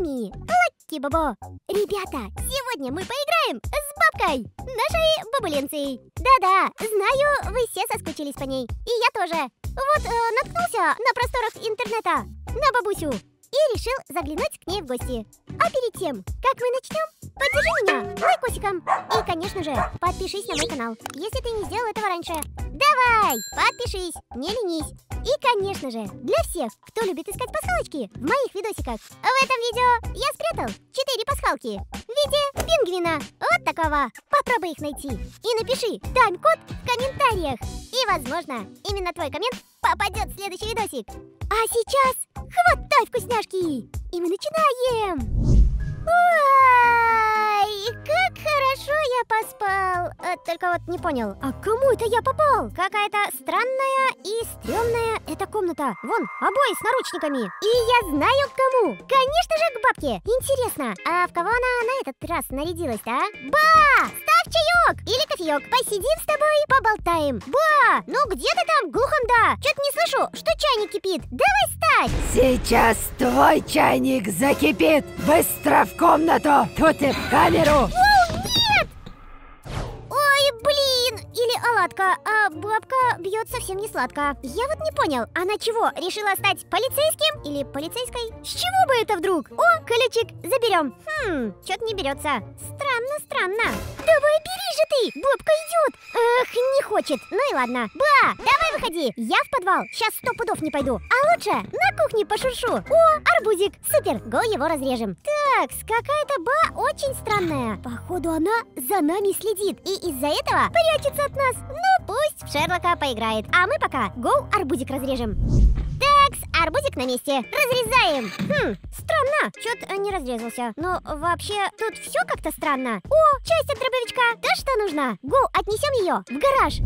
вами Лаки Бобо. Ребята, сегодня мы поиграем с бабкой, нашей бабуленцей. Да-да, знаю, вы все соскучились по ней. И я тоже. Вот наткнулся на просторах интернета на бабусю и решил заглянуть к ней в гости. А перед тем, как мы начнем, поддержи меня лайкосиком. И, конечно же, подпишись на мой канал, если ты не сделал этого раньше. Давай, подпишись, не ленись. И, конечно же, для всех, кто любит искать пасхалочки в моих видосиках, в этом видео я спрятал 4 пасхалки в виде пингвина. Вот такого. Попробуй их найти. И напиши тайм-код в комментариях. И, возможно, именно твой коммент попадет в следующий видосик. А сейчас хватай вкусняшки! И мы начинаем! Ой, как хорошо я поспал. Только вот не понял, а к кому это я попал? Какая-то странная и стрёмная эта комната. Вон, обои с наручниками. И я знаю к кому. Конечно же, к бабке. Интересно, а в кого она на этот раз нарядилась-то, а? Ба! Ставь чаек или кофеек. Посидим с тобой, поболтаем. Ба! Ну где ты там, глухонда? Чё-то не слышу, что чайник кипит. Давай ставь. Сейчас твой чайник закипит. Быстро в комнату. Тут и в камеру. Оу, нет! Ой, блин! Или оладка, а бабка бьет совсем не сладко. Я вот не понял, она чего, решила стать полицейским или полицейской? С чего бы это вдруг? О, ключик, заберем. Чё-то не берется. Странно. Давай бери же ты, бабка идет. Эх, не хочет. Ну и ладно. Ба, давай выходи. Я в подвал. Сейчас 100 пудов не пойду. А лучше на кухне пошуршу. О, арбузик. Супер, го его разрежем. Так, какая-то ба очень странная. Походу она за нами следит и из-за этого прячется от нас. Ну пусть в Шерлока поиграет. А мы пока го арбузик разрежем. Такс, арбузик на месте. Разрезаем. Странно, чё-то не разрезался. Но вообще тут все как-то странно. О, часть от дробовичка. Да что нужно? Го, отнесем ее в гараж.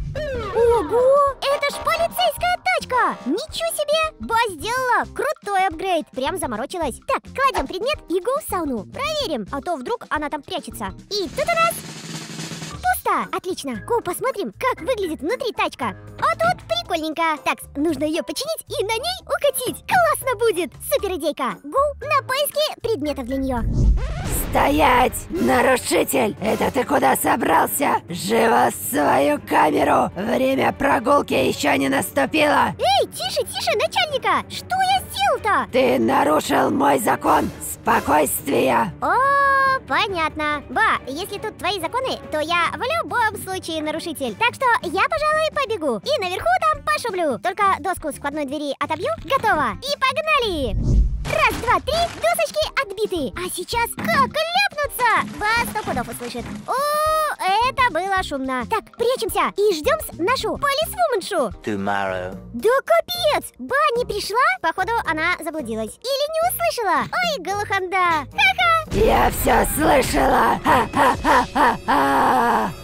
Ого, это ж полицейская тачка. Ничего себе, ба сделала крутой апгрейд. Прям заморочилась. Так, кладем предмет и го в сауну. Проверим, а то вдруг она там прячется. И тут у нас пусто. Отлично, го посмотрим, как выглядит внутри тачка. А тут прикольненько. Так, нужно ее починить и на ней укатить. Классно будет. Супер идейка. Го на поиски предметов для нее. Стоять! Нарушитель! Это ты куда собрался? Живо в свою камеру! Время прогулки еще не наступило! Эй, тише, начальника! Что я сделал-то? Ты нарушил мой закон спокойствия! О, понятно. Ба, если тут твои законы, то я в любом случае нарушитель. Так что я, пожалуй, побегу. И наверху там пошублю. Только доску с входной двери отобью. Готово. И погнали! Раз, два, три, досочки отбиты. А сейчас как ляпнуться? Ба 100 пудов услышит. О, это было шумно. Так, прячемся и ждем нашу полисвуменшу. Tomorrow. Да капец! Ба не пришла? Походу, она заблудилась. Или не услышала. Ой, голоханда. Ха-ха. Я все слышала! Ха-ха-ха-ха-ха!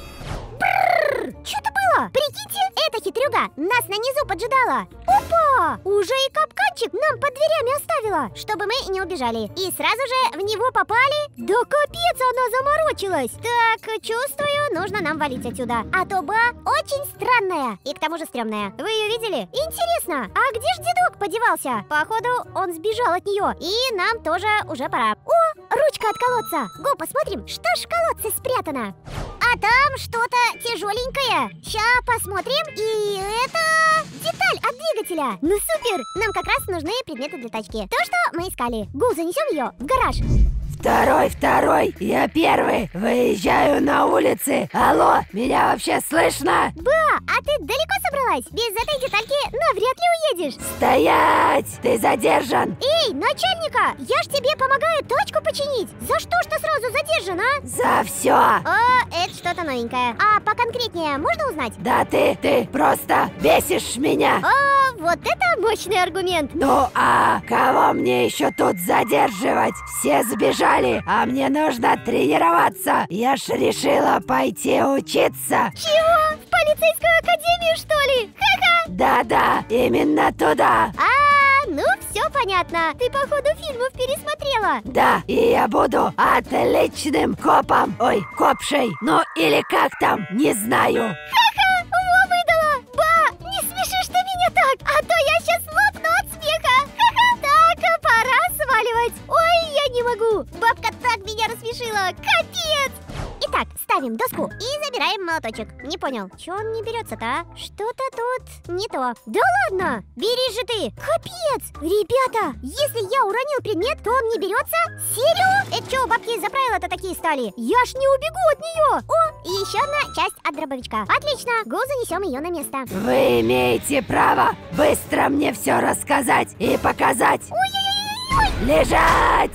Что это было? Прикиньте, эта хитрюга нас на низу поджидала. Опа! Уже и капканчик нам под дверями оставила, чтобы мы не убежали. И сразу же в него попали. Да капец, она заморочилась. Так, чувствую, нужно нам валить отсюда. А то ба очень странная и к тому же стрёмная. Вы ее видели? Интересно, а где ж дедок подевался? Походу, он сбежал от нее. И нам тоже уже пора. О, ручка от колодца. Го, посмотрим, что ж в колодце спрятано. А там что-то тяжеленькое. Ща посмотрим. И это деталь от двигателя. Ну супер, нам как раз нужны предметы для тачки. То, что мы искали. Го, занесем ее в гараж. Второй, я первый. Выезжаю на улицы. Алло, меня вообще слышно? Ба, а ты далеко собралась? Без этой детальки навряд ли уедешь. Стоять! Ты задержан. Эй, начальника, я ж тебе помогаю тачку починить. За что ж ты сразу задержан, а? За все. О, это что-то новенькое. А поконкретнее можно узнать? Да ты просто бесишь меня. О, вот это мощный аргумент. Ну а кого мне еще тут задерживать? Все сбежали, а мне нужно тренироваться. Я ж решила пойти учиться. Чего? В полицейскую академию, что ли? Ха-ха! Да, именно туда. Ну все понятно. Ты, походу, фильмов пересмотрела. Да, и я буду отличным копом. Ой, копшей. Ну или как там, не знаю. Ха-ха! Во выдала! Ба, не смешишь ты меня так, а то я сейчас лопну от смеха. Ха-ха! Так, пора сваливать. Ой, я могу! Бабка так меня рассмешила! Капец! Итак, ставим доску и забираем молоточек. Не понял, чё он не берется-то, а? Что-то тут не то. Да ладно! Бери же ты! Капец! Ребята, если я уронил предмет, то он не берется? Серьезно? Это чё, бабки за правила-то такие стали? Я ж не убегу от нее! О, и еще одна часть от дробовичка. Отлично, го занесем ее на место. Вы имеете право быстро мне все рассказать и показать. Ой-ой-ой-ой! Лежать!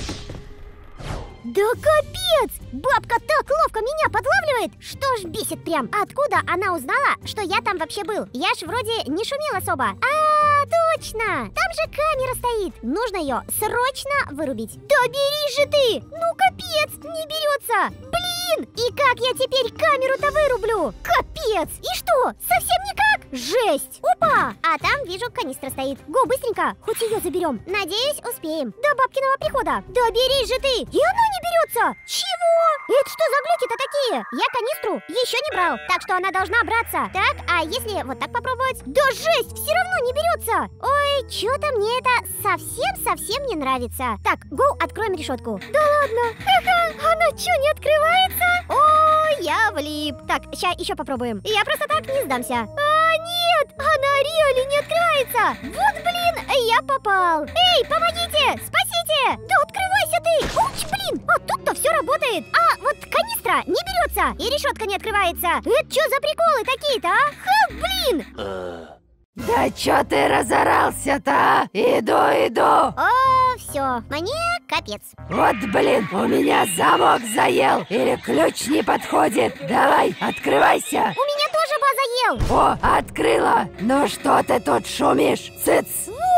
Да капец! Бабка так ловко меня подлавливает, что ж бесит прям. Откуда она узнала, что я там вообще был? Я ж вроде не шумел особо. А, точно! Там же камера стоит. Нужно ее срочно вырубить. Да бери же ты! Ну капец, не берется! Блин! И как я теперь камеру-то вырублю? Капец! И что, совсем никак? Жесть! Опа! А там, вижу, канистра стоит. Го, быстренько, хоть ее заберем. Надеюсь, успеем. До бабкиного прихода. Да бери же ты! И она не берется! Чего? Это что за глюки-то такие? Я канистру еще не брал, так что она должна браться. Так, а если вот так попробовать? Да жесть! Все равно не берется! Ой, что-то мне это совсем не нравится. Так, го, откроем решетку. Да ладно! Ха-ха! Она что, не открывается? Ой, я влип. Так, сейчас еще попробуем. Я просто так не сдамся. А, нет! Она реально не открывается! Вот, блин, я попал! Эй, помогите! Спасите! Да открывайся ты! Уч, блин! А тут-то все работает! А вот канистра не берется! И решетка не открывается! Это что за приколы такие-то, а? Ха, блин! Да чё ты разорался-то, а? Иду. О, все, мне капец. Вот, блин, у меня замок заел. Или ключ не подходит. Давай, открывайся. У меня тоже заел. О, открыла. Ну что ты тут шумишь? Цыц.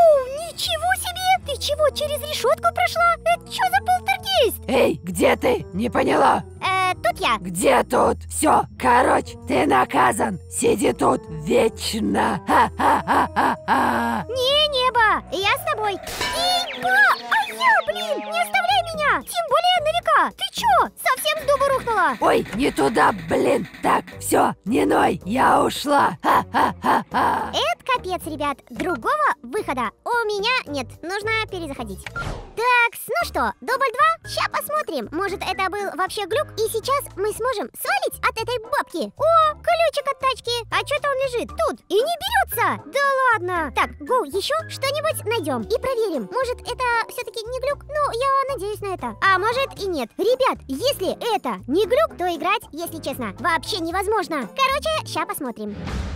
Ничего себе! Ты чего, через решетку прошла? Это что за полтергейст? Эй, где ты? Не поняла. Тут я. Где тут? Все, короче, ты наказан. Сиди тут вечно. Ха-ха-ха-ха-ха. Не, небо, я с тобой. Ибо! А я, блин, не оставляй меня! Тем более на века! Ты чё, совсем с дуба рухнула? Ой, не туда, блин. Так, все, не ной, я ушла. Ха-ха-ха-ха. Это капец, ребят. Другого выхода у меня нет. Нужно перезаходить. Так, ну что, дубль 2? Ща посмотрим. Может, это был вообще глюк, и сейчас мы сможем свалить от этой бабки. О, ключик от тачки. А что-то он лежит тут и не берется. Да ладно. Так, го, еще что-нибудь найдем и проверим. Может, это все-таки не глюк? Ну, я надеюсь на это. А может и нет. Ребят, если это не глюк, то играть, если честно, вообще невозможно. Короче, ща посмотрим.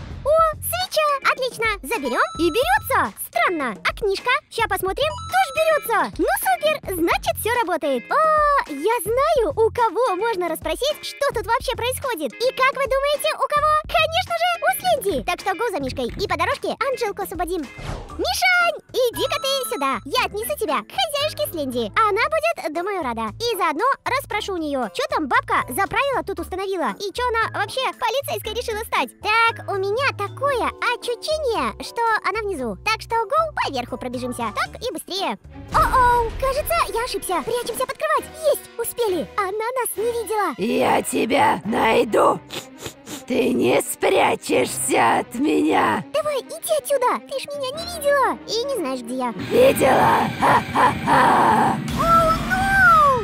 О, свеча! Отлично! Заберем и берется! Странно. А книжка? Ща посмотрим. Тоже берется! Ну супер! Значит, все работает. О, я знаю, у кого можно расспросить, что тут вообще происходит. И как вы думаете, у кого? Конечно же, у Сленди! Так что го за Мишкой и по дорожке Анжелку освободим. Мишань, иди-ка ты сюда. Я отнесу тебя к хозяюшке Сленди. Она будет, думаю, рада. И заодно расспрошу у нее, что там бабка за правила тут установила. И что она вообще полицейской решила стать. Так, у меня такое ощущение, что она внизу. Так что го поверху пробежимся. Так и быстрее. О-оу, кажется, я ошибся. Прячемся под кровать. Есть, успели. Она нас не видела. Я тебя найду. Ты не спрячешься от меня. Давай, иди отсюда. Ты ж меня не видела. И не знаешь, где я. Видела? Ха-ха-ха. Оу, ноу!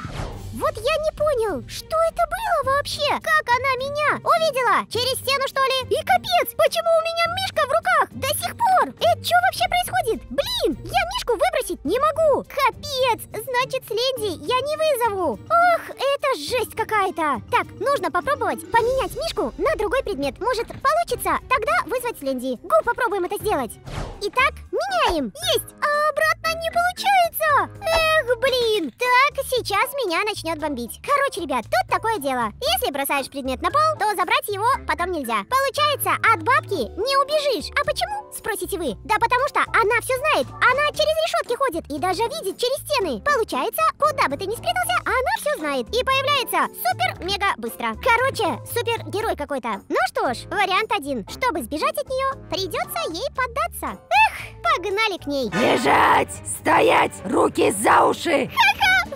Вот я не понял, что это было вообще? Как она меня увидела? Через стену, что ли? И капец, почему у меня Мишка в руках до сих пор? Это что вообще происходит? Блин, я Мишку выбросить не могу. Капец, значит, Сленди я не вызову. Ох, это жесть какая-то. Так, нужно попробовать поменять Мишку на другой предмет. Может, получится? Тогда вызвать Сленди. Го, попробуем это сделать. Итак, меняем. Есть, а обратно не получается. Эх, блин. Так, сейчас меня начнет бомбить. Короче, ребят, тут такое дело. Если бросаешь предмет на пол, то забрать его потом нельзя. Получается, от бабки не убежишь. А почему? Спросите вы. Да потому что она все знает. Она через решетки ходит и даже видит через стены. Получается, куда бы ты ни спрятался, она все знает. И появляется супер-мега быстро. Короче, супергерой какой-то. Ну что ж, вариант 1. Чтобы сбежать от нее, придется ей поддаться. Эх, погнали к ней. Лежать! Стоять! Руки за уши! Ха-ха!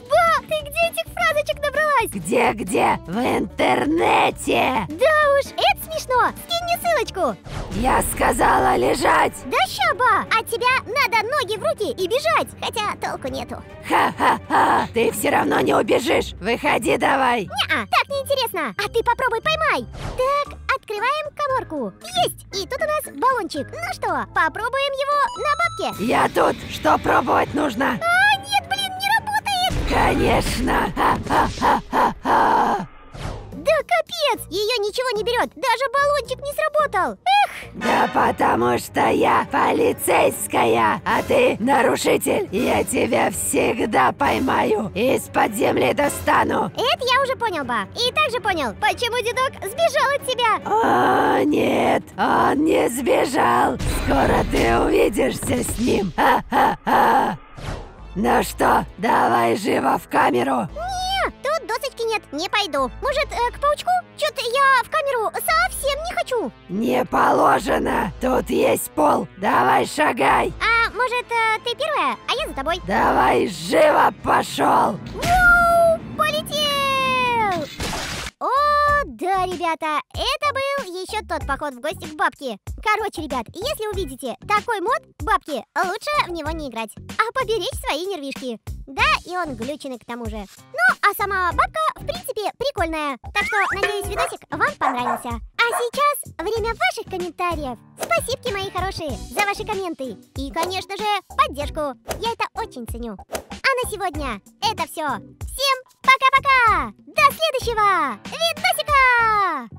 Ты где этих фразочек набралась? Где? В интернете! Да уж, это смешно. Скинь мне ссылочку. Я сказала лежать! Да щаба! От тебя надо ноги в руки и бежать. Хотя толку нету. Ха-ха-ха! Ты все равно не убежишь! Выходи давай! Не-а, так неинтересно. А ты попробуй поймай. Так, открываем каморку. Есть! И тут у нас баллончик. Ну что, попробуем его на бабке? Я тут! Что пробовать нужно? А, нет, блин, не работает! Конечно! Ха-ха-ха-ха-ха! Да капец! Ее ничего не берет! Даже баллончик не сработал! Эх! Да потому что я полицейская, а ты нарушитель. Я тебя всегда поймаю и из-под земли достану. Это я уже понял, ба. И также понял, почему дедок сбежал от тебя. О, нет, он не сбежал. Скоро ты увидишься с ним. Ха-ха-ха. Ну что, давай живо в камеру. Не, тут досочки нет, не пойду. Может, к паучку? Чё-то я в камеру совсем не хочу. Не положено. Тут есть пол. Давай шагай. А может, ты первая, а я за тобой? Давай живо пошел. Воу, полетел! О, да, ребята, это был еще тот поход в гости к бабке. Короче, ребят, если увидите такой мод бабки, лучше в него не играть, а поберечь свои нервишки. Да, и он глюченный к тому же. Ну, а сама бабка, в принципе, прикольная. Так что, надеюсь, видосик вам понравился. А сейчас время ваших комментариев. Спасибо, мои хорошие, за ваши комменты. И, конечно же, поддержку. Я это очень ценю. А на сегодня это все. Всем пока-пока! До следующего видосика!